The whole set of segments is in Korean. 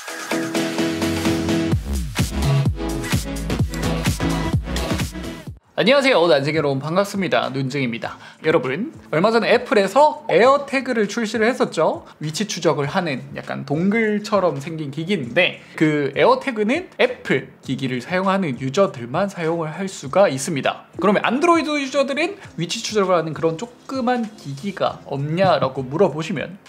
안녕하세요. 난세계 여러분 반갑습니다. 눈증입니다. 여러분, 얼마 전에 애플에서 에어태그를 출시를 했었죠. 위치 추적을 하는 약간 동글처럼 생긴 기기인데, 그 에어태그는 애플 기기를 사용하는 유저들만 사용을 할 수가 있습니다. 그러면 안드로이드 유저들은 위치 추적을 하는 그런 조그만 기기가 없냐라고 물어보시면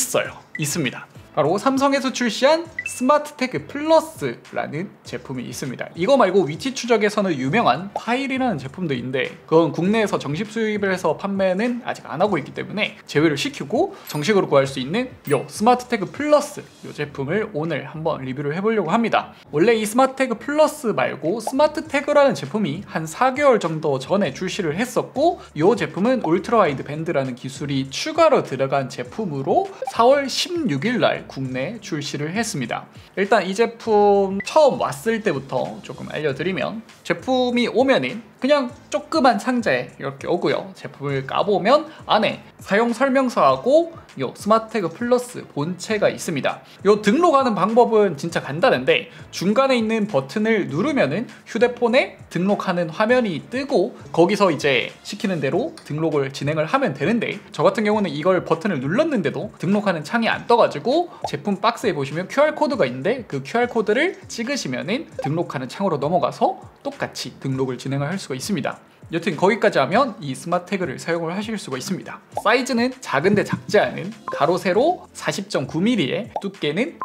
있습니다. 바로 삼성에서 출시한 스마트 태그 플러스라는 제품이 있습니다. 이거 말고 위치 추적에서는 유명한 파일이라는 제품도 있는데, 그건 국내에서 정식 수입을 해서 판매는 아직 안 하고 있기 때문에 제외를 시키고 정식으로 구할 수 있는 요 스마트 태그 플러스 요 제품을 오늘 한번 리뷰를 해보려고 합니다. 원래 이 스마트 태그 플러스 말고 스마트 태그라는 제품이 한 4개월 정도 전에 출시를 했었고, 요 제품은 울트라 와이드 밴드라는 기술이 추가로 들어간 제품으로 4월 16일 날 국내 출시를 했습니다. 일단 이 제품 처음 왔을 때부터 조금 알려드리면, 제품이 오면은 그냥 조그만 상자에 이렇게 오고요. 제품을 까보면 안에 사용 설명서하고 요 스마트 태그 플러스 본체가 있습니다. 요 등록하는 방법은 진짜 간단한데, 중간에 있는 버튼을 누르면은 휴대폰에 등록하는 화면이 뜨고 거기서 이제 시키는 대로 등록을 진행을 하면 되는데, 저 같은 경우는 이걸 버튼을 눌렀는데도 등록하는 창이 안 떠가지고 제품 박스에 보시면 QR코드가 있는데, 그 QR코드를 찍으시면은 등록하는 창으로 넘어가서 똑같이 등록을 진행을 할 수가 있습니다. 여튼 거기까지 하면 이 스마트 태그를 사용을 하실 수가 있습니다. 사이즈는 작은데 작지 않은 가로 세로 40.9mm에 두께는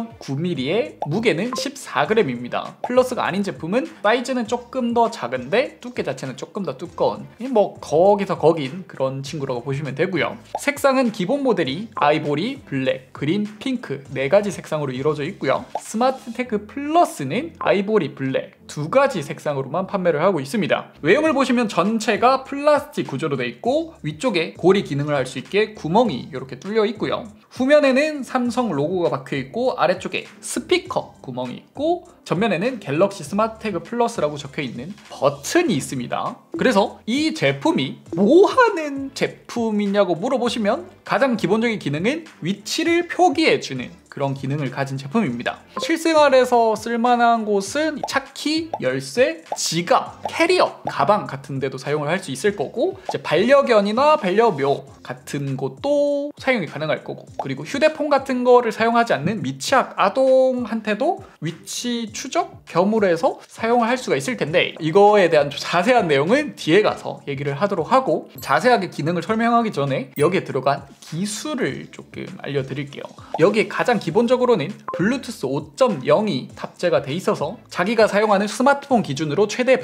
9.9mm에 무게는 14g입니다. 플러스가 아닌 제품은 사이즈는 조금 더 작은데 두께 자체는 조금 더 두꺼운, 뭐 거기서 거긴 그런 친구라고 보시면 되고요. 색상은 기본 모델이 아이보리, 블랙, 그린, 핑크 4가지 색상으로 이루어져 있고요. 스마트 태그 플러스는 아이보리, 블랙 2가지 색상으로만 판매를 하고 있습니다. 외형을 보시면 전체가 플라스틱 구조로 되어 있고, 위쪽에 고리 기능을 할 수 있게 구멍이 이렇게 뚫려 있고요. 후면에는 삼성 로고가 박혀 있고, 아래쪽에 스피커 구멍이 있고, 전면에는 갤럭시 스마트 태그 플러스라고 적혀 있는 버튼이 있습니다. 그래서 이 제품이 뭐 하는 제품이냐고 물어보시면, 가장 기본적인 기능은 위치를 표기해주는 그런 기능을 가진 제품입니다. 실생활에서 쓸만한 곳은 차키, 열쇠, 지갑, 캐리어, 가방 같은 데도 사용을 할 수 있을 거고, 이제 반려견이나 반려묘 같은 곳도 사용이 가능할 거고, 그리고 휴대폰 같은 거를 사용하지 않는 미취학 아동한테도 위치 추적 겸으로 해서 사용을 할 수가 있을 텐데, 이거에 대한 좀 자세한 내용은 뒤에 가서 얘기를 하도록 하고, 자세하게 기능을 설명하기 전에 여기에 들어간 기술을 조금 알려드릴게요. 여기에 가장 기본적으로는 블루투스 5.0이 탑재가 돼 있어서 자기가 사용하는 스마트폰 기준으로 최대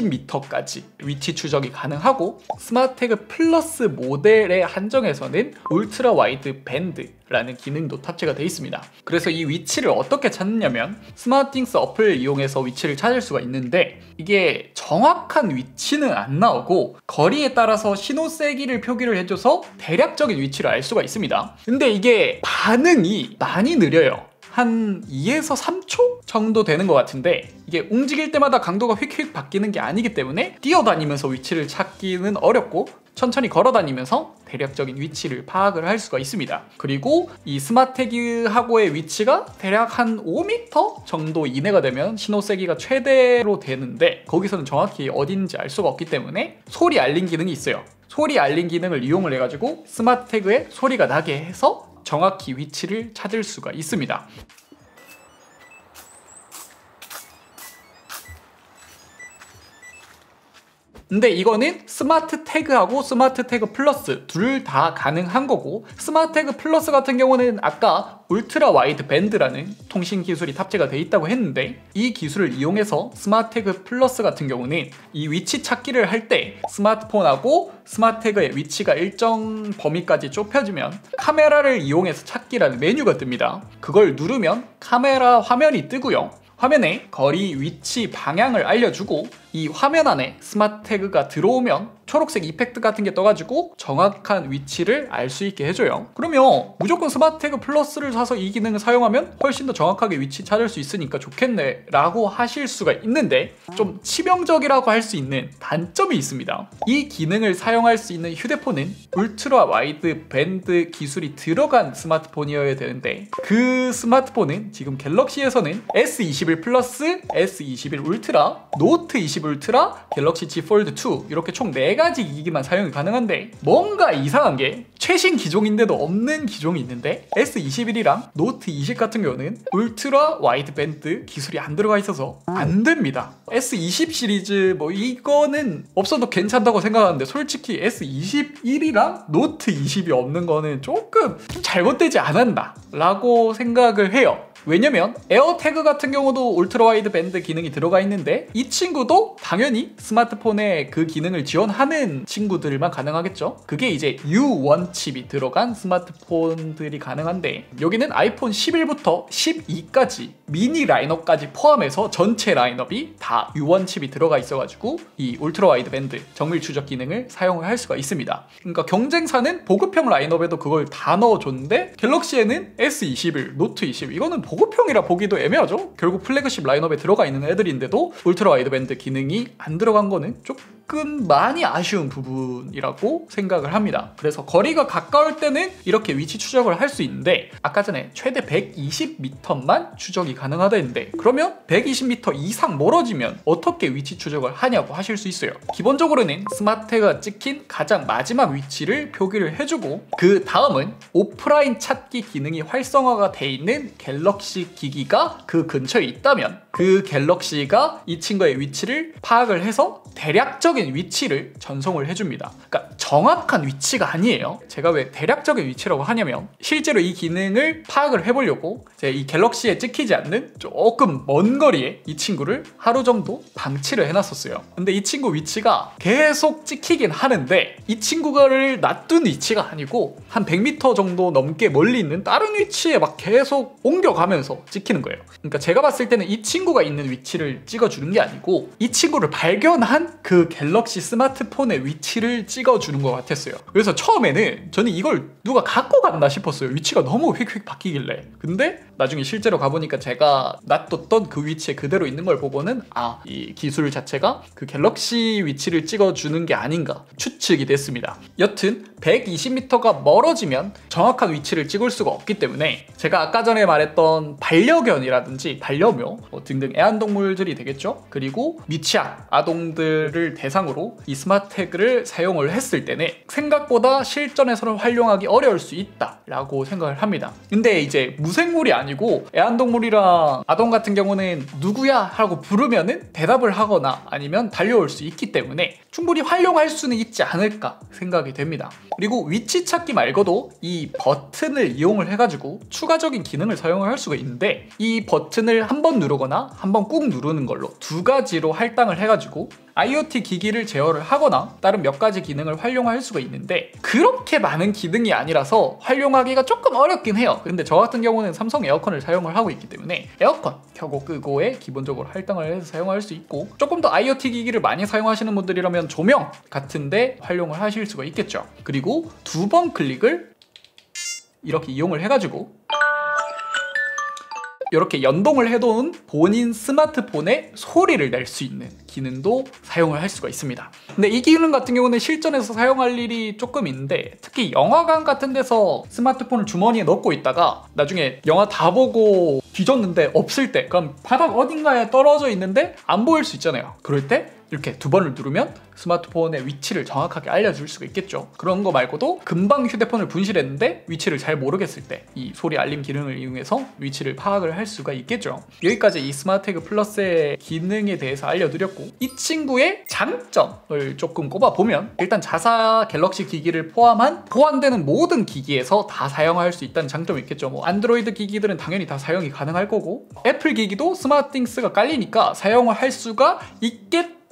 120m까지 위치 추적이 가능하고, 스마트 태그 플러스 모델에 한정해서는 울트라 와이드 밴드라는 기능도 탑재가 되어 있습니다. 그래서 이 위치를 어떻게 찾느냐면, 스마트띵스 어플을 이용해서 위치를 찾을 수가 있는데, 이게 정확한 위치는 안 나오고 거리에 따라서 신호 세기를 표기를 해줘서 대략적인 위치를 알 수가 있습니다. 근데 이게 반응이 많이 느려요. 한 2에서 3초 정도 되는 것 같은데, 이게 움직일 때마다 강도가 휙휙 바뀌는 게 아니기 때문에 뛰어다니면서 위치를 찾기는 어렵고, 천천히 걸어다니면서 대략적인 위치를 파악을 할 수가 있습니다. 그리고 이 스마트 태그하고의 위치가 대략 한 5m 정도 이내가 되면 신호 세기가 최대로 되는데, 거기서는 정확히 어딘지 알 수가 없기 때문에 소리 알림 기능이 있어요. 소리 알림 기능을 이용을 해가지고 스마트 태그에 소리가 나게 해서 정확히 위치를 찾을 수가 있습니다. 근데 이거는 스마트 태그하고 스마트 태그 플러스 둘 다 가능한 거고, 스마트 태그 플러스 같은 경우는 아까 울트라 와이드 밴드라는 통신 기술이 탑재가 돼 있다고 했는데, 이 기술을 이용해서 스마트 태그 플러스 같은 경우는 이 위치 찾기를 할 때 스마트폰하고 스마트 태그의 위치가 일정 범위까지 좁혀지면 카메라를 이용해서 찾기라는 메뉴가 뜹니다. 그걸 누르면 카메라 화면이 뜨고요. 화면에 거리, 위치, 방향을 알려주고, 이 화면 안에 스마트 태그가 들어오면 초록색 이펙트 같은 게 떠가지고 정확한 위치를 알 수 있게 해줘요. 그러면 무조건 스마트 태그 플러스를 사서 이 기능을 사용하면 훨씬 더 정확하게 위치 찾을 수 있으니까 좋겠네 라고 하실 수가 있는데, 좀 치명적이라고 할 수 있는 단점이 있습니다. 이 기능을 사용할 수 있는 휴대폰은 울트라 와이드 밴드 기술이 들어간 스마트폰이어야 되는데, 그 스마트폰은 지금 갤럭시에서는 S21 플러스, S21 울트라, 노트 20 울트라, 갤럭시 Z 폴드 2 이렇게 총 4가지 기기만 사용이 가능한데, 뭔가 이상한 게 최신 기종인데도 없는 기종이 있는데, S21이랑 노트 20 같은 경우는 울트라 와이드 밴드 기술이 안 들어가 있어서 안 됩니다. S20 시리즈 뭐 이거는 없어도 괜찮다고 생각하는데, 솔직히 S21이랑 노트 20이 없는 거는 조금 좀 잘못되지 않았나 라고 생각을 해요. 왜냐면 에어태그 같은 경우도 울트라 와이드 밴드 기능이 들어가 있는데, 이 친구도 당연히 스마트폰에 그 기능을 지원하는 친구들만 가능하겠죠. 그게 이제 U1 칩이 들어간 스마트폰들이 가능한데, 여기는 아이폰 11부터 12까지 미니 라인업까지 포함해서 전체 라인업이 다 U1 칩이 들어가 있어가지고 이 울트라 와이드 밴드 정밀 추적 기능을 사용을 할 수가 있습니다. 그러니까 경쟁사는 보급형 라인업에도 그걸 다 넣어줬는데, 갤럭시에는 S21, 노트 20 이거는 보급형이라 보기도 애매하죠. 결국 플래그십 라인업에 들어가 있는 애들인데도 울트라 와이드 밴드 기능이 안 들어간 거는 조금 많이 아쉬운 부분이라고 생각을 합니다. 그래서 거리가 가까울 때는 이렇게 위치 추적을 할 수 있는데, 아까 전에 최대 120m만 추적이 가능하다 했는데, 그러면 120m 이상 멀어지면 어떻게 위치 추적을 하냐고 하실 수 있어요. 기본적으로는 스마트 태그가 찍힌 가장 마지막 위치를 표기를 해주고, 그 다음은 오프라인 찾기 기능이 활성화가 돼 있는 갤럭시 기기가 그 근처에 있다면 그 갤럭시가 이 친구의 위치를 파악을 해서 대략적인 위치를 전송을 해줍니다. 그러니까 정확한 위치가 아니에요. 제가 왜 대략적인 위치라고 하냐면, 실제로 이 기능을 파악을 해보려고 제가 이 갤럭시에 찍히지 않는 조금 먼 거리에 이 친구를 하루 정도 방치를 해놨었어요. 근데 이 친구 위치가 계속 찍히긴 하는데, 이 친구를 놔둔 위치가 아니고 한 100m 정도 넘게 멀리 있는 다른 위치에 막 계속 옮겨가면서 찍히는 거예요. 그러니까 제가 봤을 때는 이 친구가 있는 위치를 찍어주는 게 아니고, 이 친구를 발견한 그 갤럭시 스마트폰의 위치를 찍어주는 것 같았어요. 그래서 처음에는 저는 이걸 누가 갖고 갔나 싶었어요. 위치가 너무 휙휙 바뀌길래. 근데 나중에 실제로 가보니까 제가 놔뒀던 그 위치에 그대로 있는 걸 보고는, 아, 이 기술 자체가 그 갤럭시 위치를 찍어주는 게 아닌가 추측이 됐습니다. 여튼 120m가 멀어지면 정확한 위치를 찍을 수가 없기 때문에, 제가 아까 전에 말했던 반려견이라든지 반려묘 등등 애완동물들이 되겠죠. 그리고 미취학 아동들을 대상으로 이 스마트 태그를 사용을 했을 때는 생각보다 실전에서는 활용하기 어려울 수 있다라고 생각을 합니다. 근데 이제 무생물이 아니고 애완동물이랑 아동 같은 경우는 누구야 하고 부르면은 대답을 하거나 아니면 달려올 수 있기 때문에 충분히 활용할 수는 있지 않을까 생각이 됩니다. 그리고 위치 찾기 말고도 이 버튼을 이용을 해가지고 추가적인 기능을 사용을 할 수가 있는데, 이 버튼을 한 번 누르거나 한 번 꾹 누르는 걸로 두 가지로 할당을 해가지고 IoT 기기를 제어를 하거나 다른 몇 가지 기능을 활용할 수가 있는데, 그렇게 많은 기능이 아니라서 활용하기가 조금 어렵긴 해요. 근데 저 같은 경우는 삼성 에어컨을 사용을 하고 있기 때문에 에어컨 켜고 끄고에 기본적으로 할당을 해서 사용할 수 있고, 조금 더 IoT 기기를 많이 사용하시는 분들이라면 조명 같은데 활용을 하실 수가 있겠죠. 그리고 두 번 클릭을 이렇게 이용을 해가지고 이렇게 연동을 해놓은 본인 스마트폰에 소리를 낼 수 있는 기능도 사용을 할 수가 있습니다. 근데 이 기능 같은 경우는 실전에서 사용할 일이 조금 있는데, 특히 영화관 같은 데서 스마트폰을 주머니에 넣고 있다가 나중에 영화 다 보고 뒤졌는데 없을 때, 그럼 바닥 어딘가에 떨어져 있는데 안 보일 수 있잖아요. 그럴 때 이렇게 두 번을 누르면 스마트폰의 위치를 정확하게 알려줄 수가 있겠죠. 그런 거 말고도 금방 휴대폰을 분실했는데 위치를 잘 모르겠을 때 이 소리 알림 기능을 이용해서 위치를 파악을 할 수가 있겠죠. 여기까지 이 스마트 태그 플러스의 기능에 대해서 알려드렸고, 이 친구의 장점을 조금 꼽아보면, 일단 자사 갤럭시 기기를 포함한 보완되는 모든 기기에서 다 사용할 수 있다는 장점이 있겠죠. 뭐 안드로이드 기기들은 당연히 다 사용이 가능할 거고, 애플 기기도 스마트띵스가 깔리니까 사용을 할 수가 있겠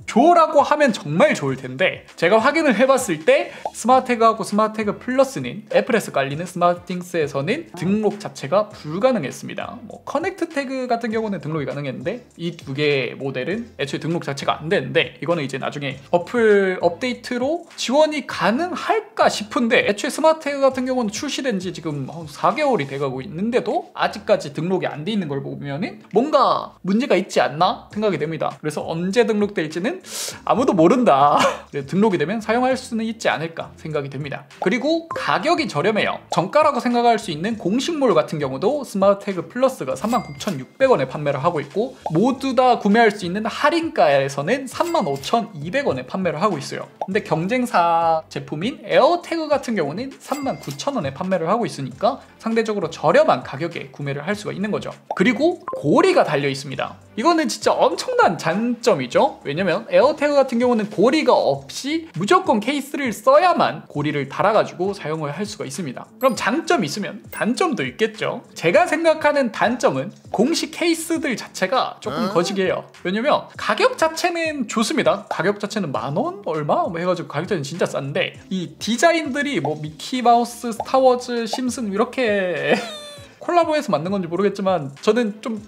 줘라고 하면 정말 좋을 텐데 제가 확인을 해봤을 때 스마트태그하고 스마트태그 플러스는 애플에서 깔리는 스마트띵스에서는 등록 자체가 불가능했습니다. 뭐 커넥트 태그 같은 경우는 등록이 가능했는데 이 두 개의 모델은 애초에 등록 자체가 안 되는데 이거는 이제 나중에 어플 업데이트로 지원이 가능할까 싶은데 애초에 스마트태그 같은 경우는 출시된 지 지금 한 4개월이 돼가고 있는데도 아직까지 등록이 안 돼 있는 걸 보면은 뭔가 문제가 있지 않나 생각이 됩니다. 그래서 언제 등록될지는 아무도 모른다. 등록이 되면 사용할 수는 있지 않을까 생각이 됩니다. 그리고 가격이 저렴해요. 정가라고 생각할 수 있는 공식몰 같은 경우도 스마트태그 플러스가 39,600원에 판매를 하고 있고 모두 다 구매할 수 있는 할인가에서는 35,200원에 판매를 하고 있어요. 근데 경쟁사 제품인 에어태그 같은 경우는 39,000원에 판매를 하고 있으니까 상대적으로 저렴한 가격에 구매를 할 수가 있는 거죠. 그리고 고리가 달려 있습니다. 이거는 진짜 엄청난 장점이죠. 왜냐면 에어태그 같은 경우는 고리가 없이 무조건 케이스를 써야만 고리를 달아가지고 사용을 할 수가 있습니다. 그럼 장점이 있으면 단점도 있겠죠. 제가 생각하는 단점은 공식 케이스들 자체가 조금 거시기해요. 왜냐면 가격 자체는 좋습니다. 가격 자체는 10,000원? 얼마? 뭐 해가지고 가격 자체는 진짜 싼데 이 디자인들이 뭐 미키마우스, 스타워즈, 심슨 이렇게 콜라보해서 만든 건지 모르겠지만 저는 좀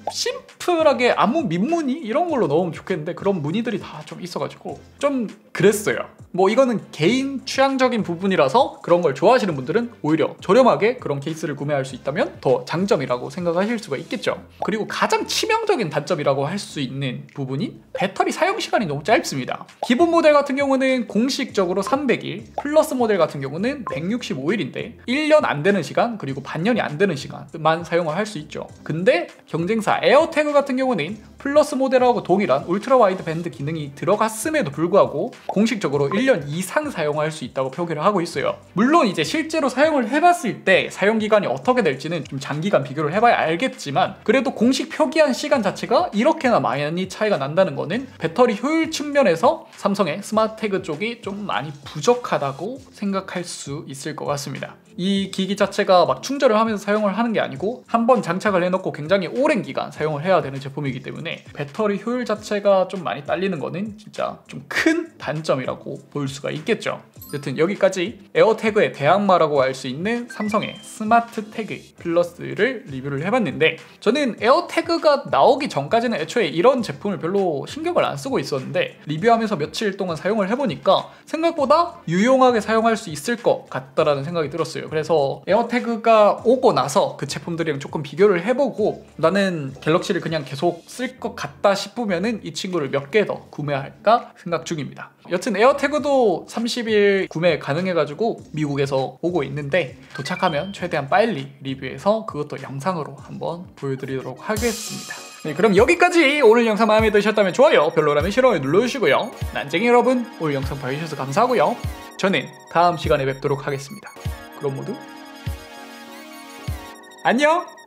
심플하게 아무 민무늬 이런 걸로 넣으면 좋겠는데 그런 무늬들이 다 좀 있어가지고 좀 그랬어요. 뭐 이거는 개인 취향적인 부분이라서 그런 걸 좋아하시는 분들은 오히려 저렴하게 그런 케이스를 구매할 수 있다면 더 장점이라고 생각하실 수가 있겠죠. 그리고 가장 치명적인 단점이라고 할 수 있는 부분이 배터리 사용 시간이 너무 짧습니다. 기본 모델 같은 경우는 공식적으로 300일, 플러스 모델 같은 경우는 165일인데 1년 안 되는 시간 그리고 반년이 안 되는 시간만 사용을 할 수 있죠. 근데 경쟁사 에어태그 같은 경우는 플러스 모델하고 동일한 울트라 와이드 밴드 기능이 들어갔음에도 불구하고 공식적으로 1년 이상 사용할 수 있다고 표기를 하고 있어요. 물론 이제 실제로 사용을 해봤을 때 사용기간이 어떻게 될지는 좀 장기간 비교를 해봐야 알겠지만 그래도 공식 표기한 시간 자체가 이렇게나 많이 차이가 난다는 거는 배터리 효율 측면에서 삼성의 스마트태그 쪽이 좀 많이 부족하다고 생각할 수 있을 것 같습니다. 이 기기 자체가 막 충전을 하면서 사용을 하는 게 아니고 한번 장착을 해놓고 굉장히 오랜 기간 사용을 해야 되는 제품이기 때문에 배터리 효율 자체가 좀 많이 딸리는 거는 진짜 좀 큰 단점이라고 볼 수가 있겠죠. 여튼 여기까지 에어태그의 대항마라고 할 수 있는 삼성의 스마트태그 플러스를 리뷰를 해봤는데 저는 에어태그가 나오기 전까지는 애초에 이런 제품을 별로 신경을 안 쓰고 있었는데 리뷰하면서 며칠 동안 사용을 해보니까 생각보다 유용하게 사용할 수 있을 것 같다라는 생각이 들었어요. 그래서 에어태그가 오고 나서 그 제품들이랑 조금 비교를 해보고 나는 갤럭시를 그냥 계속 쓸 것 같다 싶으면은 이 친구를 몇 개 더 구매할까 생각 중입니다. 여튼 에어태그도 30일 구매 가능해가지고 미국에서 오고 있는데 도착하면 최대한 빨리 리뷰해서 그것도 영상으로 한번 보여드리도록 하겠습니다. 네, 그럼 여기까지. 오늘 영상 마음에 드셨다면 좋아요, 별로라면 싫어요 눌러주시고요. 난쟁이 여러분, 오늘 영상 봐주셔서 감사하고요. 저는 다음 시간에 뵙도록 하겠습니다. 그럼 모두 안녕!